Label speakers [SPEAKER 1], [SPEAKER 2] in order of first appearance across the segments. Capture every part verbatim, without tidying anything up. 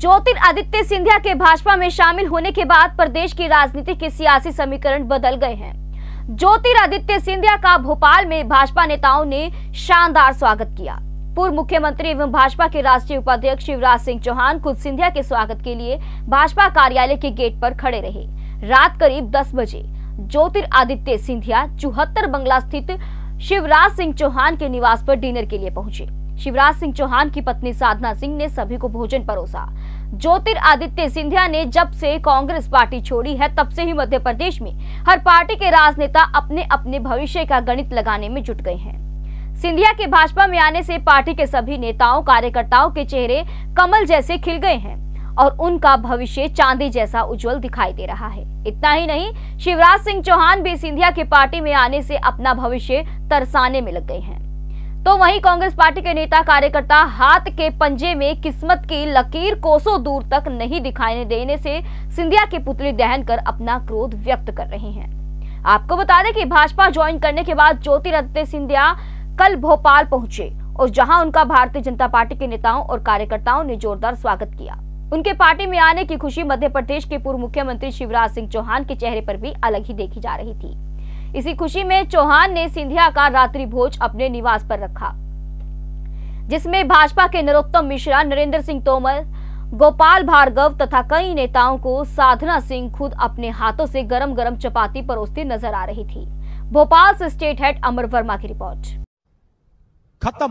[SPEAKER 1] ज्योतिरादित्य सिंधिया के भाजपा में शामिल होने के बाद प्रदेश की राजनीति के सियासी समीकरण बदल गए हैं। ज्योतिरादित्य सिंधिया का भोपाल में भाजपा नेताओं ने शानदार स्वागत किया। पूर्व मुख्यमंत्री एवं भाजपा के राष्ट्रीय उपाध्यक्ष शिवराज सिंह चौहान खुद सिंधिया के स्वागत के लिए भाजपा कार्यालय के गेट पर खड़े रहे। रात करीब दस बजे ज्योतिरादित्य सिंधिया चौहत्तर बंगला स्थित शिवराज सिंह चौहान के निवास पर डिनर के लिए पहुंचे। शिवराज सिंह चौहान की पत्नी साधना सिंह ने सभी को भोजन परोसा। ज्योतिरादित्य सिंधिया ने जब से कांग्रेस पार्टी छोड़ी है तब से ही मध्य प्रदेश में हर पार्टी के राजनेता अपने अपने भविष्य का गणित लगाने में जुट गए हैं। सिंधिया के भाजपा में आने से पार्टी के सभी नेताओं कार्यकर्ताओं के चेहरे कमल जैसे खिल गए हैं और उनका भविष्य चांदी जैसा उज्जवल दिखाई दे रहा है। इतना ही नहीं, शिवराज सिंह चौहान भी सिंधिया के पार्टी में आने से अपना भविष्य तरसाने में लग गए हैं। तो वहीं कांग्रेस पार्टी के नेता कार्यकर्ता हाथ के पंजे में किस्मत की लकीर कोसों दूर तक नहीं दिखाई देने से सिंधिया के पुतले दहन कर अपना क्रोध व्यक्त कर रहे हैं। आपको बता दें कि भाजपा ज्वाइन करने के बाद ज्योतिरादित्य सिंधिया कल भोपाल पहुंचे और जहां उनका भारतीय जनता पार्टी के नेताओं और कार्यकर्ताओं ने जोरदार स्वागत किया। उनके पार्टी में आने की खुशी मध्य प्रदेश के पूर्व मुख्यमंत्री शिवराज सिंह चौहान के चेहरे पर भी अलग ही देखी जा रही थी। इसी खुशी में चौहान ने सिंधिया का रात्रि भोज अपने निवास पर रखा, जिसमें भाजपा के नरोत्तम मिश्रा, नरेंद्र सिंह तोमर, गोपाल भार्गव तथा कई नेताओं को साधना सिंह खुद अपने हाथों से गरम गरम चपाती परोसती नजर आ रही थी। भोपाल से स्टेट हेड अमर वर्मा की रिपोर्ट।
[SPEAKER 2] खत्म,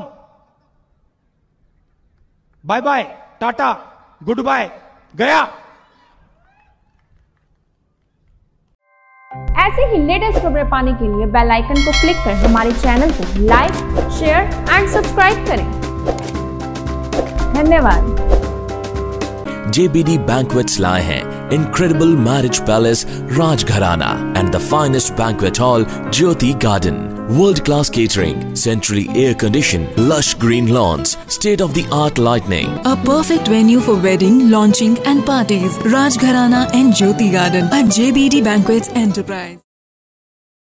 [SPEAKER 2] bye bye, tata, good bye, गया।
[SPEAKER 3] ऐसे ही लेटेस्ट खबरें पाने के लिए बेल आइकन को क्लिक कर हमारे चैनल को लाइक, शेयर एंड सब्सक्राइब करें। धन्यवाद।
[SPEAKER 4] J B D Banquets लाए हैं Incredible Marriage Palace Rajgharana and the finest banquet hall Jyoti Garden. World-class catering, centrally air-conditioned, lush green lawns, state-of-the-art lighting.
[SPEAKER 5] A perfect venue for wedding, launching and parties. Rajgharana and Jyoti Garden at J B D Banquets Enterprise.